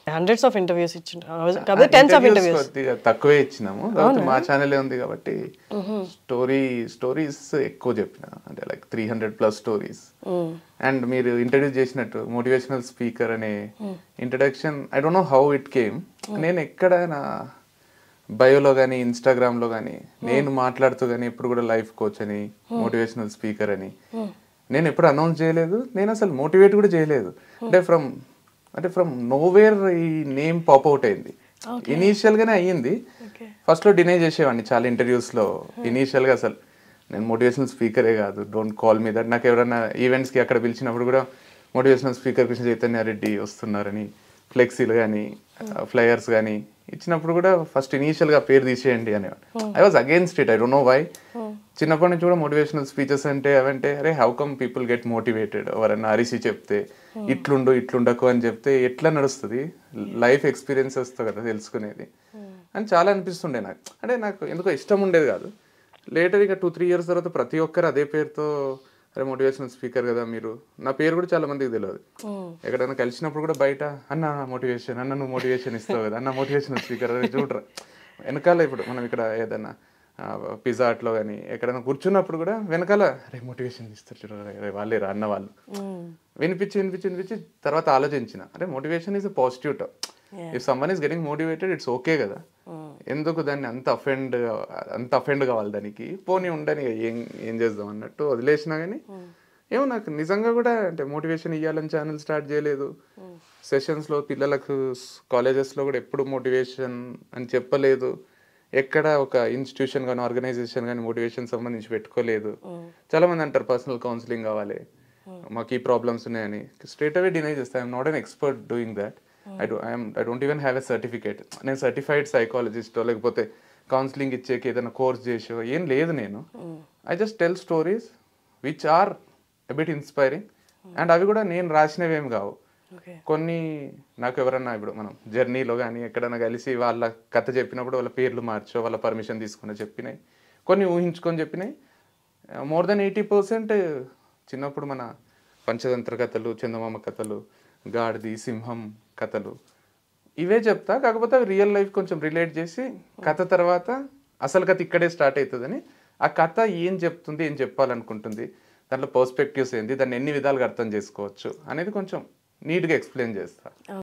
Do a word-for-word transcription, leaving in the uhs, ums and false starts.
Hundreds of interviews ఇచ్చిండ్రు కాబట్టి tense of interviews కొద్దిగా తక్కువే ఇచ్చినాము. తర్వాత మా ఛానలే ఉంది కాబట్టి స్టోరీ స్టోరీస్ ఎక్కువ చెప్పిన, అంటే like three hundred plus stories. And మీరు ఇంట్రడ్యూస్ చేసినట్టు మోటివేషనల్ స్పీకర్ అనే introduction, I don't know how it came. నేను ఎక్కడ నా బయోలో కానీ ఇన్స్టాగ్రామ్లో కానీ నేను మాట్లాడుతూ కానీ ఎప్పుడు కూడా లైఫ్ కోచ్ అని, మోటివేషనల్ స్పీకర్ అని నేను ఎప్పుడు అనౌన్స్ చేయలేదు. నేను అసలు మోటివేట్ కూడా చేయలేదు. అంటే ఫ్రమ్ అంటే ఫ్రమ్ నోవేర్ ఈ నేమ్ పాప్ అవుట్ అయింది. ఇనీషియల్ గానే అయ్యింది. ఫస్ట్ లో డినై చేసేవాడిని చాలా ఇంటర్వ్యూస్ లో. ఇనీషియల్ గా అసలు నేను మోటివేషనల్ స్పీకరే కాదు, డోంట్ కాల్ మీ దట్. నాకు ఎవరైనా ఈవెంట్స్ కి అక్కడ పిలిచినప్పుడు కూడా మోటివేషనల్ స్పీకర్ కృష్ణ చైతన్య రెడ్డి వస్తున్నారని ఫ్లెక్సీలు కానీ ఫ్లయర్స్ కానీ ఇచ్చినప్పుడు కూడా ఫస్ట్ ఇనీషియల్ గా పేరు తీసేయండి అనేవాడు. I was against it, I don't know why. చిన్నప్పటి నుంచి కూడా మోటివేషనల్ స్పీచెస్ అంటే అవంటే అరే how come people get motivated, ఎవరన్నా అరిసి చెప్తే ఇట్లుండు ఇట్లుండకు అని చెప్తే ఎట్లా నడుస్తుంది, లైఫ్ ఎక్స్పీరియన్సెస్తో కదా తెలుసుకునేది అని చాలా అనిపిస్తుండే నాకు. అంటే నాకు ఎందుకో ఇష్టం ఉండేది కాదు. లేటర్ ఇక టూ త్రీ ఇయర్స్ తర్వాత ప్రతి ఒక్కరు అదే పేరుతో అరే మోటివేషనల్ స్పీకర్ కదా మీరు, నా పేరు కూడా చాలా మందికి తెలియదు. ఎక్కడైనా కలిసినప్పుడు కూడా బయట అన్న మోటివేషన్, అన్న నువ్వు మోటివేషన్ ఇస్తావు కదా, అన్న మోటివేషనల్ స్పీకర్ అని చూడరా వెనకాల. ఇప్పుడు మనం ఇక్కడ ఏదైనా పిజ్జా అట్లో కానీ ఎక్కడైనా కూర్చున్నప్పుడు కూడా వెనకాల రే మోటివేషన్ ఇస్తారు చూడరా వాళ్ళే రా అన్న వాళ్ళు వినిపించి వినిపించి వినిపించి తర్వాత ఆలోచించిన అరే motivation is a positive talk. If someone is getting motivated it's okay కదా, ఎందుకు దాన్ని అంత అఫెండ్ అంత అఫెండ్ కావాలి దానికి, పోనీ ఉండని ఏం ఏం చేద్దాం అన్నట్టు వదిలేసినా. కానీ ఏమో నాకు నిజంగా కూడా అంటే మోటివేషన్ ఇవ్వాలని ఛానల్ స్టార్ట్ చేయలేదు. సెషన్స్లో పిల్లలకు కాలేజెస్లో కూడా ఎప్పుడు మోటివేషన్ అని చెప్పలేదు. ఎక్కడ ఒక ఇన్స్టిట్యూషన్ కానీ ఆర్గనైజేషన్ కానీ మోటివేషన్ సంబంధించి పెట్టుకోలేదు. చాలా మంది అంటారు పర్సనల్ కౌన్సిలింగ్ కావాలి, మాకు ఈ ప్రాబ్లమ్స్ ఉన్నాయని. స్ట్రేట్ అవే డినై చేస్తాను. I'm not an expert doing that. I do I'm I don't even have a certificate. నేను సర్టిఫైడ్ సైకాలజిస్టో లేకపోతే కౌన్సిలింగ్ ఇచ్చేకి ఏదైనా కోర్స్ చేసో ఏం లేదు. నేను I just tell stories which are a bit inspiring. And అవి కూడా నేను రాసినవేం కావు. కొన్ని నాకు ఎవరన్నా ఇప్పుడు మనం జర్నీలో కానీ ఎక్కడైనా కలిసి వాళ్ళ కథ చెప్పినప్పుడు వాళ్ళ పేర్లు మార్చో వాళ్ళ పర్మిషన్ తీసుకుని చెప్పినాయి, కొన్ని ఊహించుకొని చెప్పినాయి. మోర్ దెన్ ఎయిటీ పర్సెంట్ చిన్నప్పుడు మన పంచతంత్ర కథలు, చందమామ కథలు, గాడిది సింహం కథలు ఇవే చెప్తా. కాకపోతే అవి రియల్ లైఫ్ కొంచెం రిలేట్ చేసి కథ తర్వాత అసలు కథ ఇక్కడే స్టార్ట్ అవుతుందని, ఆ కథ ఏం చెప్తుంది, ఏం చెప్పాలనుకుంటుంది, దాంట్లో పర్స్పెక్టివ్స్ ఏంది, దాన్ని ఎన్ని విధాలుగా అర్థం చేసుకోవచ్చు అనేది కొంచెం నీట్గా ఎక్స్ప్లెయిన్ చేస్తా.